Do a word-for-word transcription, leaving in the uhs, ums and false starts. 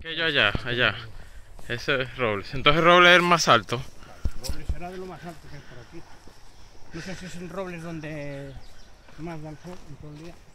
Que yo allá, allá. Ese es Robles. Entonces Robles es el más alto. Robles será de lo más alto que hay por aquí. No sé si es en Robles donde más da el sol en todo el día.